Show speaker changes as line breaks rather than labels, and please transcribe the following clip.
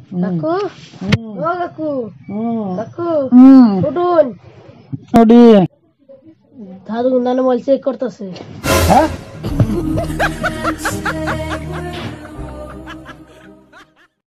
কাকু ও কাকু কাকু উঠুন দাদু নানু মোবাইল চেক করতেছে।
হ্যাঁ